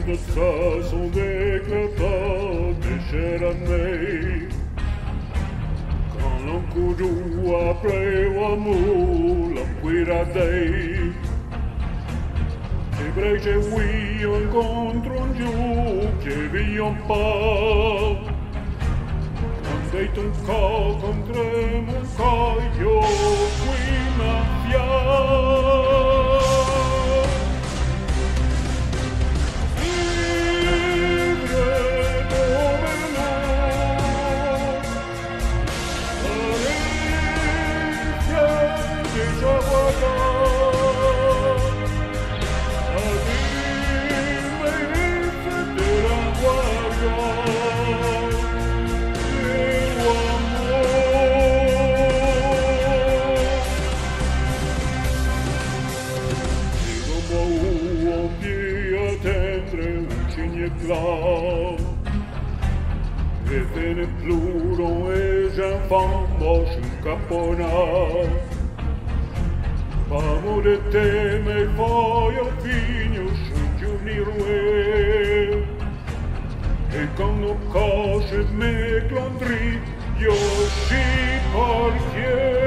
de façon d'éclatant des chères années. Quand l'on coudou après o amor, la cuiradei. E brece oui incontro un giù che vi un po'. Deito un co contremo un coglio qui mafia. E fene pluro e j'enfant moche capona. Pamo de te me voglio figno giunirue. E con no coche me clondri io si portier.